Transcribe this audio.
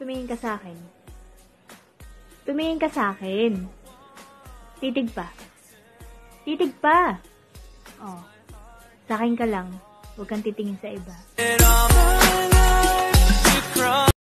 Tumingin ka sa akin. Tumingin ka sa akin. Titig pa. Titig pa. Oh. Sa akin ka lang. Huwag kang titingin sa iba.